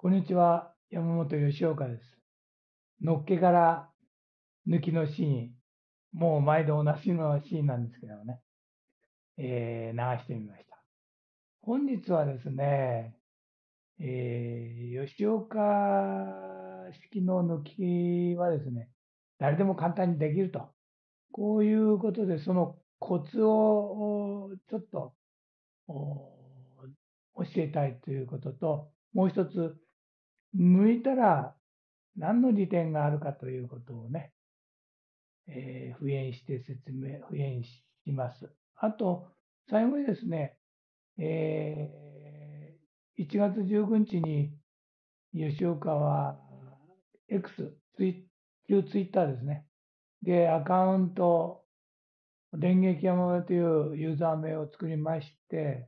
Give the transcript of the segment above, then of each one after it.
こんにちは、山本吉岡です。のっけから抜きのシーン、もう毎度おなじみのシーンなんですけどもね、流してみました。本日はですね、吉岡式の抜きはですね、誰でも簡単にできると。こういうことで、そのコツをちょっと教えたいということと、もう一つ、抜いたら何の利点があるかということをね、敷衍して敷衍します。あと、最後にですね、1月19日に吉岡は X、旧ツイッターですね。で、アカウント、電撃山本というユーザー名を作りまして、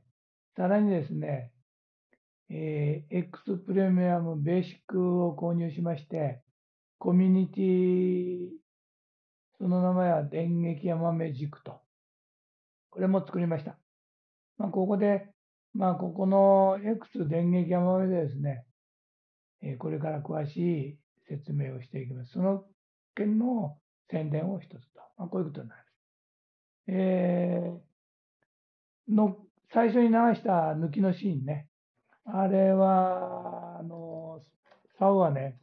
さらにですね、X プレミアムベーシックを購入しまして、コミュニティ、その名前は電撃ヤマメ塾と、これも作りました。ここで、ここの X 電撃ヤマメでですね、これから詳しい説明をしていきます。その件の宣伝を一つと、こういうことになります。の最初に流した抜きのシーンね、あれは、竿はね、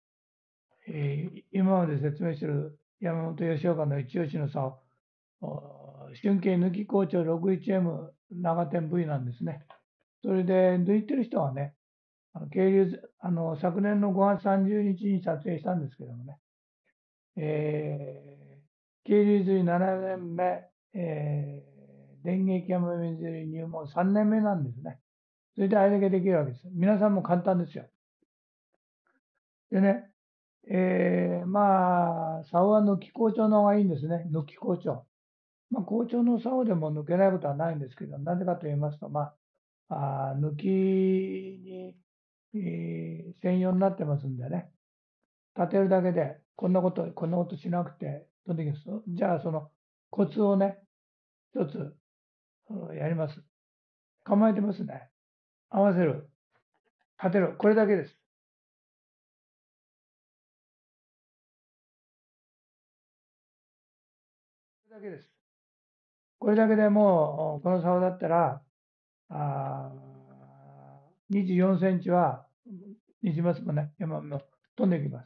今まで説明している山本吉岡の一押しの竿、春景抜き好調 61M 長点 V なんですね。それで抜いてる人はね、渓流昨年の5月30日に撮影したんですけどもね、渓流釣り7年目、電撃山水釣り入門3年目なんですね。それであれだけできるわけです。皆さんも簡単ですよ。でね、竿は抜き好調の方がいいんですね。抜き好調。好調の竿でも抜けないことはないんですけど、なぜかと言いますと、抜きに、専用になってますんでね、立てるだけで、こんなことしなくて飛んできます。じゃあ、そのコツをね、一つやります。構えてますね。合わせる。立てる。これだけです。これだけです。これだけでもう、この竿だったら、24センチは、ニジマスもね、山も飛んでいきます。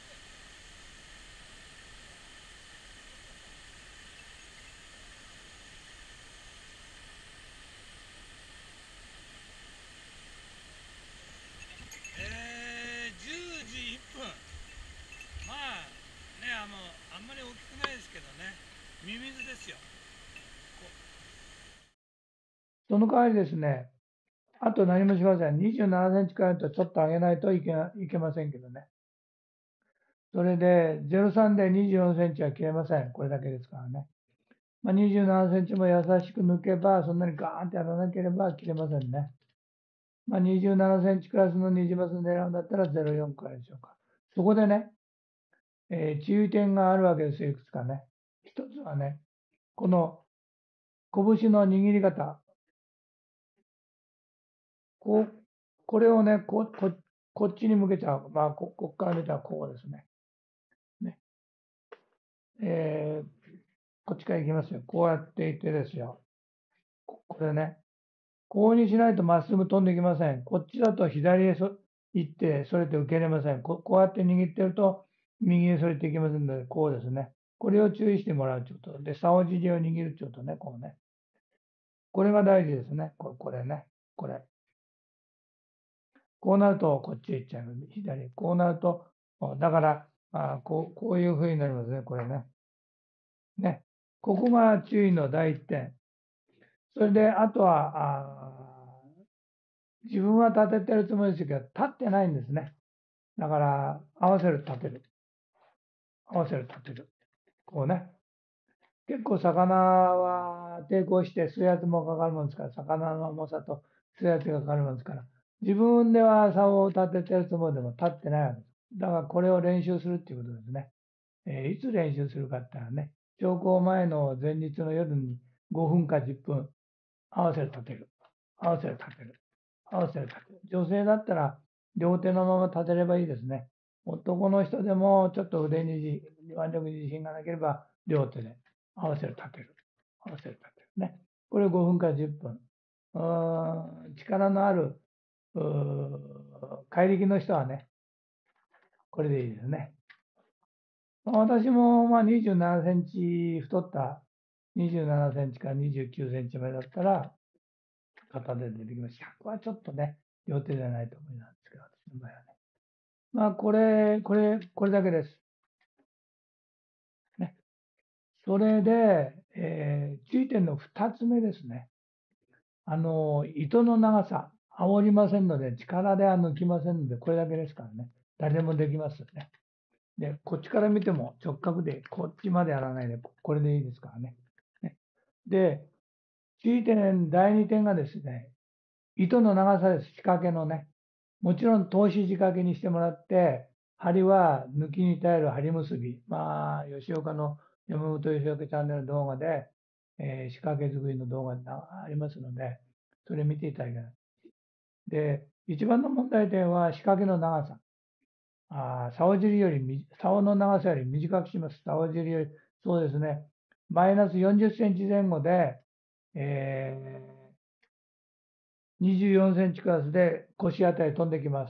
10時1分。あんまり大きくないですけどね、ミミズですよ。 その代わりですね、あと何もしません。27センチからとちょっと上げないといけませんけどね。それで、03で24センチは切れません。これだけですからね。27センチも優しく抜けば、そんなにガーンってやらなければ切れませんね。27センチクラスのニジマス狙うんだったら04くらいでしょうか。そこでね、注意点があるわけですよ、いくつかね。一つはね、この拳の握り方。これをね、こっちに向けちゃう。こっから見たらこうですね。ね。こっちから行きますよ。こうやっていってですよ。これね。こうにしないとまっすぐ飛んでいきません。こっちだと左へ行って、それて受け入れません。こうやって握ってると、右へそれていきませんので、こうですね。これを注意してもらうということで、竿尻を握るということね、こうね。これが大事ですね。これね。これ。こうなると、こっちへ行っちゃう。左。こうなると、だから、こういう風になりますね、これね。ね。ここが注意の第一点。それで、あとは、自分は立ててるつもりですけど、立ってないんですね。だから、合わせる、立てる。合わせる、立てる。こうね。結構魚は抵抗して水圧もかかるもんですから、魚の重さと水圧がかかるもんですから、自分では竿を立ててるつもりでも立ってないわけです。だからこれを練習するっていうことですね。いつ練習するかって言ったらね、昇降前の前日の夜に5分か10分、合わせる立てる。合わせる立てる。合わせる立てる。女性だったら両手のまま立てればいいですね。男の人でもちょっと腕に腕力に自信がなければ、両手で合わせる、立てる。合わせる、立てる。ね。これを5分から10分。力のある怪力の人はね、これでいいですね。私もまあ27センチ太った27センチから29センチまでだったら、片手でできます。100はちょっとね、両手じゃないと思いなんですけど、私の場合はね。まあ、これだけです。ね。それで、注意点の2つ目ですね。糸の長さ、煽りませんので、力では抜きませんので、これだけですからね。誰でもできますよね。で、こっちから見ても直角で、こっちまでやらないで、これでいいですからね。ね。で、注意点、第2点がですね、糸の長さです。仕掛けのね。もちろん通し仕掛けにしてもらって、針は抜きに耐える針結び。まあ、吉岡の山本吉岡チャンネル動画で、仕掛け作りの動画がありますので、それ見ていただきたい。で、一番の問題点は仕掛けの長さ。竿尻より、竿の長さより短くします。竿尻より、そうですね。マイナス40センチ前後で、24センチクラスで腰あたり飛んできます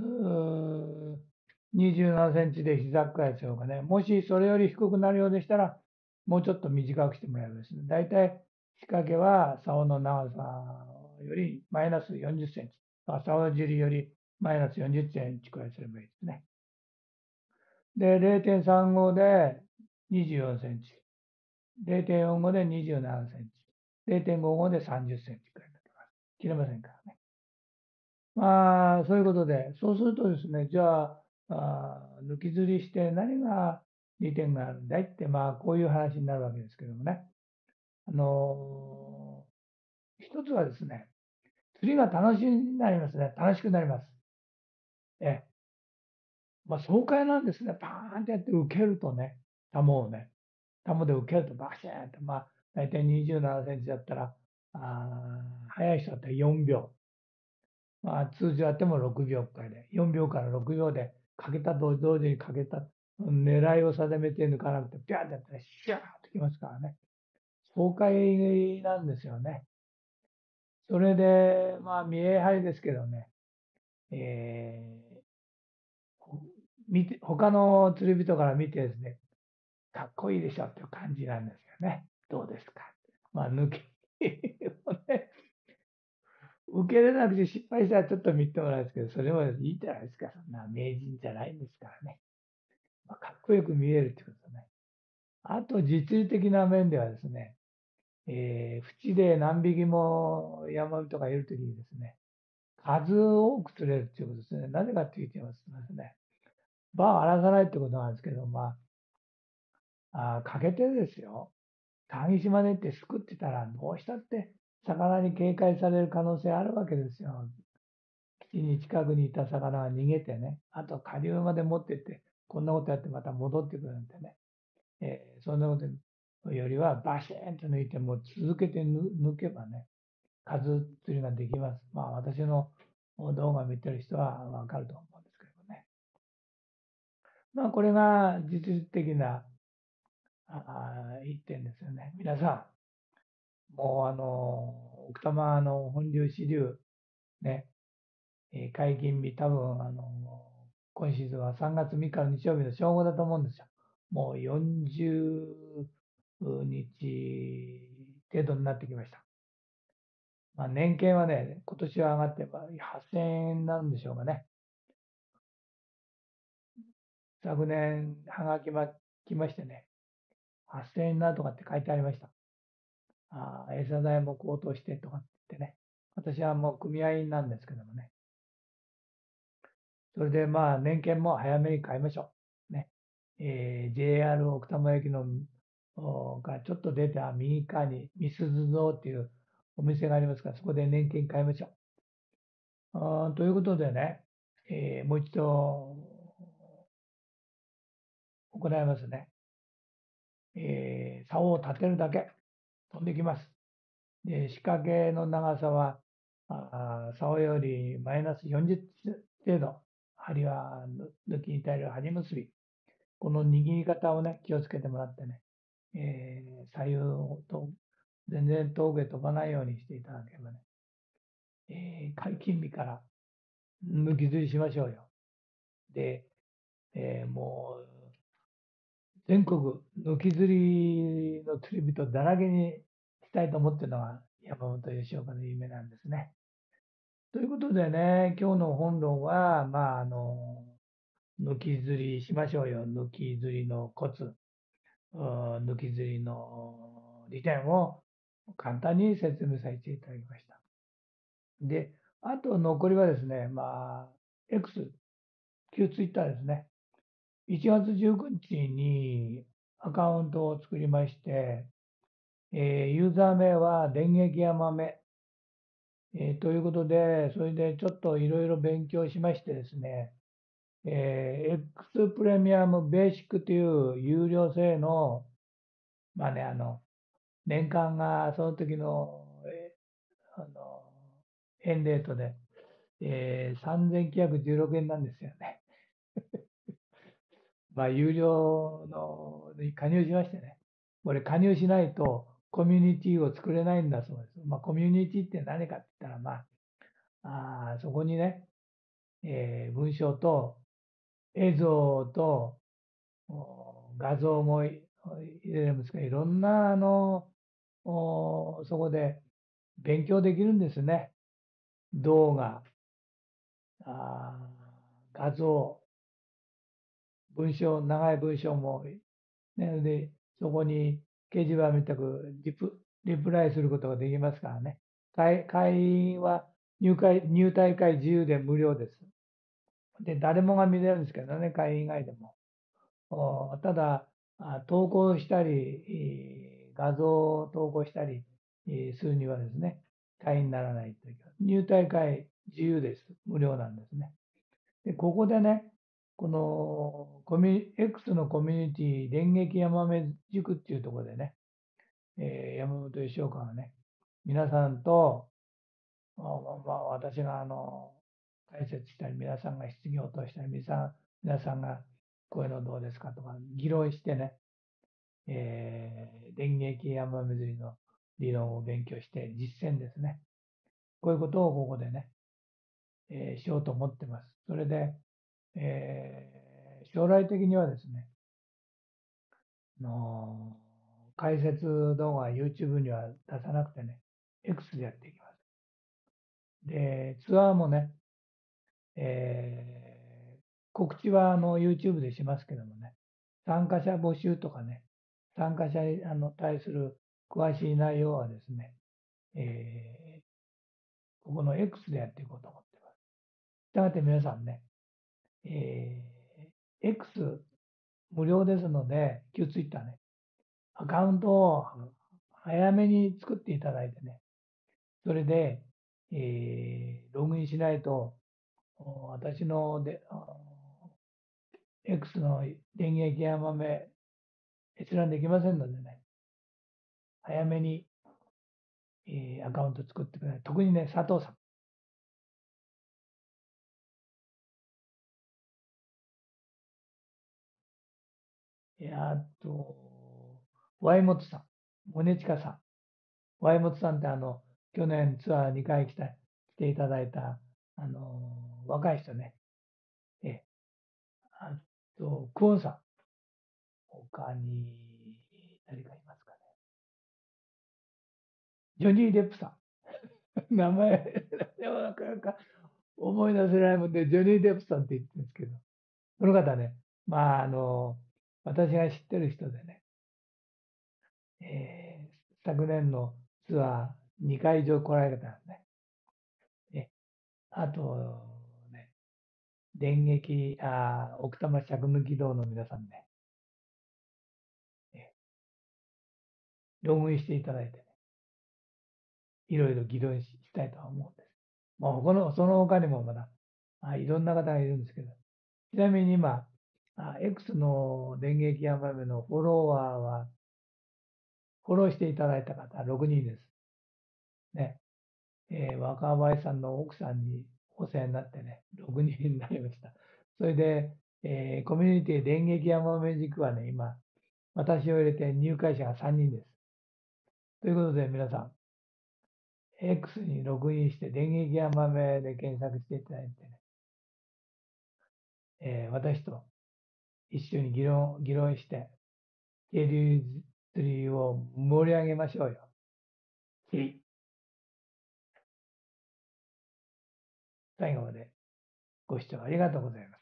。27センチで膝くらいでしょうかね。もしそれより低くなるようでしたら、もうちょっと短くしてもらえばですね。だいたい仕掛けは竿の長さよりマイナス40センチ。竿尻よりマイナス40センチくらいすればいいですね。で、0.35で24センチ。0.45で27センチ。0.55で30センチくらいになってます。切れませんからね。まあ、そういうことで、そうするとですね、じゃあ、抜き釣りして何が利点があるんだいって、まあ、こういう話になるわけですけどもね。一つはですね、釣りが楽しくなりますね。楽しくなります。え、まあ、爽快なんですね。パーンってやって受けるとね、球をね、球で受けるとバシーンって、まあ、大体27センチだったら、速い人だったら4秒。まあ、通常やっても6秒くらいで、4秒から6秒で、かけたと同時にかけた、狙いを定めて抜かなくて、ピャーってやったら、シャーってきますからね。爽快なんですよね。それで、まあ、見え張りですけどね、え見て、他の釣り人から見てですね、かっこいいでしょっていう感じなんですよね。どうですか。まあ、抜けをね、受けれなくて失敗したらちょっと見てもらうんですけど、それもいいじゃないですか。そんな名人じゃないんですからね。まあ、かっこよく見えるってことね。あと、実利的な面ではですね、縁で何匹も山人がいるときにですね、数多く釣れるっていうことですね。なぜかって言ってますとですね、場を荒らさないってことなんですけど、まかけてですよ、鍵島でってすくってたら、どうしたって魚に警戒される可能性あるわけですよ。基地に近くにいた魚が逃げてね、あと下流まで持ってって、こんなことやってまた戻ってくるんでね、そんなことよりはバシーンと抜いて、もう続けて抜けばね、数釣りができます。まあ私の動画を見てる人はわかると思うんですけどね。まあこれが実質的な一点ですよね。皆さん、もう奥多摩の本流支流、ね、解禁日、多分今シーズンは3月3日の日曜日の正午だと思うんですよ。もう40日程度になってきました。まあ、年券はね、今年は上がって8000円なんでしょうかね。昨年、はがき来ましてね、8000円なとかって書いてありました。餌代も高騰してとかって言ってね。私はもう組合員なんですけどもね。それでまあ年券も早めに買いましょう。ね。JR 奥多摩駅のがちょっと出た右側にみすず堂っていうお店がありますから、そこで年券買いましょう。ということでね、もう一度行いますね。竿を立てるだけ飛んできます。で、仕掛けの長さは、竿よりマイナス40 程度、針は抜きに耐える針結び、この握り方をね、気をつけてもらってね、左右と全然峠飛ばないようにしていただければね、解禁日から抜き釣りしましょうよ。で、もう全国抜き釣りの釣り人だらけにしたいと思ってるのが山本吉岡の夢なんですね。ということでね、今日の本論は、抜き釣りしましょうよ。抜き釣りのコツ、抜き釣りの利点を簡単に説明させていただきました。で、あと残りはですね、X、旧ツイッターですね。1月19日にアカウントを作りまして、ユーザー名は電撃や豆、ということで、それでちょっといろいろ勉強しましてですね、X プレミアムベーシックという有料制の、年間がその時の、円レートで、3916円なんですよね。有料のに加入しましてね。これ加入しないとコミュニティを作れないんだそうです。コミュニティって何かって言ったら、そこにね、文章と映像と画像も入れるんですけど、いろんなそこで勉強できるんですね。動画、画像、文章、長い文章も、ね、で、そこに掲示板みたくリプライすることができますからね。会員は入会会自由で無料です。で、誰もが見れるんですけどね、会員以外でも。ただ、投稿したり、画像を投稿したりするにはですね、会員にならないというか、入会会自由です。無料なんですね。で、ここでね、このX のコミュニティ、電撃ヤマメ塾っていうところでね、山本吉岡がね、皆さんと、私が解説したり、皆さんが質疑応答したり、皆さんがこういうのどうですかとか、議論してね、電撃ヤマメ釣りの理論を勉強して実践ですね。こういうことをここでね、しようと思ってます。それで、将来的にはですね、の解説動画は YouTube には出さなくてね、X でやっていきます。で、ツアーもね、告知はYouTube でしますけどもね、参加者募集とかね、参加者に対する詳しい内容はですね、ここの X でやっていこうと思ってます。したがって皆さんね、X 無料ですので、旧 Twitter ね、アカウントを早めに作っていただいてね、それで、ログインしないと、私のX の電撃ヤマメ閲覧できませんのでね、早めに、アカウント作ってください。特にね、佐藤さん。あと、ワイモトさん、モネチカさん。ワイモトさんって去年ツアー2回来ていただいた、若い人ね。え、あと、クオンさん。他に、誰かいますかね。ジョニー・デップさん。名前、なかなか思い出せないもんで、ジョニー・デップさんって言ってるんですけど、この方ね、私が知ってる人でね、昨年のツアー2回以上来られたんですね。あと、ね、電撃、奥多摩尺抜き道の皆さんね、ログインしていただいてね、いろいろ議論したいとは思うんです。その他にもまだ、いろんな方がいるんですけど、ちなみに今、X の電撃ヤマメのフォロワーは、フォローしていただいた方6人です。ね。若林さんの奥さんにお世話になってね、6人になりました。それで、コミュニティ電撃山豆塾はね、今、私を入れて入会者が3人です。ということで皆さん、X にログインして電撃山豆で検索していただいてね、私と一緒に議論して、渓流釣りを盛り上げましょうよ。最後までご視聴ありがとうございます。